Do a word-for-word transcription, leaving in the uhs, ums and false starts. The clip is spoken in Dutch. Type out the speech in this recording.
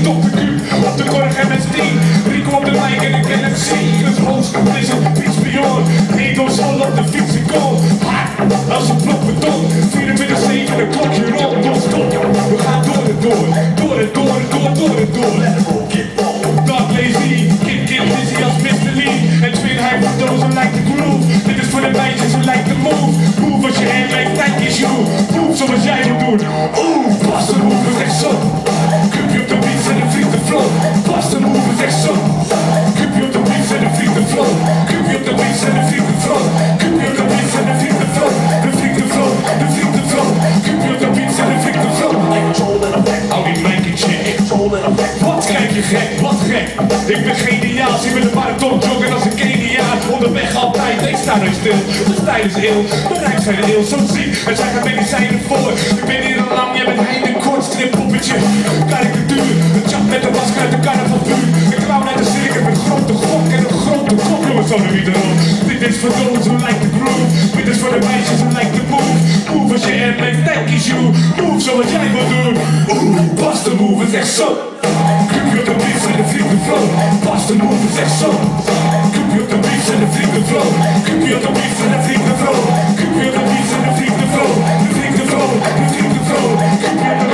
dokter Q op de korg M S D. Rico op de mic en ik ken M C. Het host, blizzard, beats beyond. Edo sol op de fiets en goal. Als een blok beton, vierentwintig zeven een klokje rond. Non-stop, we gaan door en door. Door en door en door, door en door. Let hem op, kip op. Dark Lazy, Kid Kid Dizzy als mister Lee. En Twin Hype van dozen like the groove. Dit is voor de meisjes en like the move. Move als je hand lijkt, thank is you. Move zoals jij wil doen. Oeh, pas de move is echt zo. Cupje op de beats en een vriend de flow. Pas de move is echt zo. Cupje op de beats en een vriend de flow. Cupje op de beats en een vriend de flow. Cupje op de beats en een vriend de flow. De vriend de flow, de vriend de flow. Cupje op de beats en een vriend de flow. Hou die mic in check. Wat kijk je gek, wat gek. Ik ben geniaal, zie met de marathon joggen als een Keniaan. Onderweg altijd, ik sta nooit stil. De stijl is ill, mijn rijms zijn ill, zo ziek. Er zijn geen medicijnen voor. Ik ben hier al lang, jij bent heen een kort strippoppetje. Karikatuur, een chap met een masker uit de carnavalvuur. Een clown uit de cirkel met grote gok en een grote kop. Jongens, zo de wie erop. Dit is voor those who like the groove. Dit is voor de meisjes who like the move. Move als je er bent, thank you. Move zoals jij wil doen. Oeh, pas de move is echt zo. Cupje op de beats en de vriend de flow. Pas de move is echt zo. Cupje op de beats en de vriend de flow. Cupje op de beats en de vriend de flow. Cupje op de beats en de vriend de flow. De vriend de flow, de vriend de flow. Cupje op de